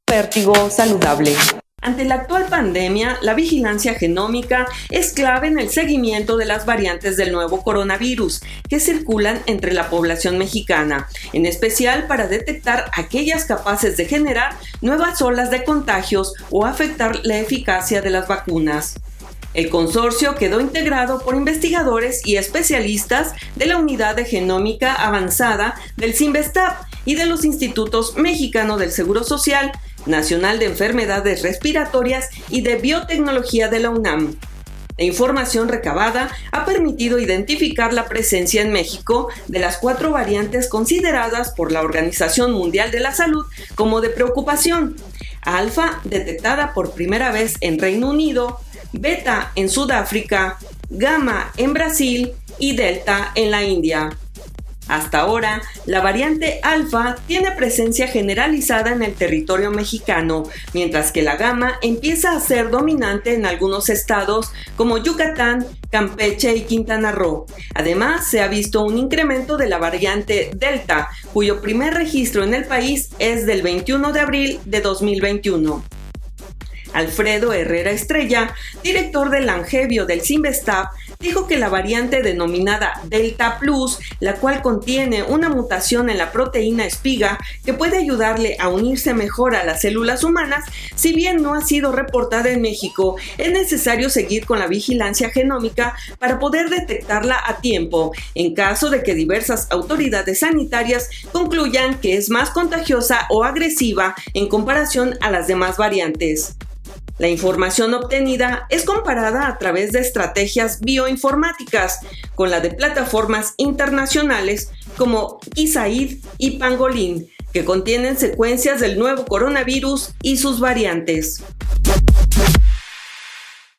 Vértigo saludable. Ante la actual pandemia, la vigilancia genómica es clave en el seguimiento de las variantes del nuevo coronavirus que circulan entre la población mexicana, en especial para detectar aquellas capaces de generar nuevas olas de contagios o afectar la eficacia de las vacunas. El consorcio quedó integrado por investigadores y especialistas de la Unidad de Genómica Avanzada del CINVESTAP y de los Institutos Mexicano del Seguro Social, Nacional de Enfermedades Respiratorias y de Biotecnología de la UNAM. La información recabada ha permitido identificar la presencia en México de las 4 variantes consideradas por la Organización Mundial de la Salud como de preocupación: Alfa, detectada por primera vez en Reino Unido; Beta en Sudáfrica; Gamma en Brasil y Delta en la India. Hasta ahora, la variante Alfa tiene presencia generalizada en el territorio mexicano, mientras que la Gamma empieza a ser dominante en algunos estados como Yucatán, Campeche y Quintana Roo. Además, se ha visto un incremento de la variante Delta, cuyo primer registro en el país es del 21 de abril de 2021. Alfredo Herrera Estrella, director del Langevio del CINVESTAP, dijo que la variante denominada Delta Plus, la cual contiene una mutación en la proteína espiga que puede ayudarle a unirse mejor a las células humanas, si bien no ha sido reportada en México, es necesario seguir con la vigilancia genómica para poder detectarla a tiempo, en caso de que diversas autoridades sanitarias concluyan que es más contagiosa o agresiva en comparación a las demás variantes. La información obtenida es comparada a través de estrategias bioinformáticas con la de plataformas internacionales como USAID y Pangolin, que contienen secuencias del nuevo coronavirus y sus variantes.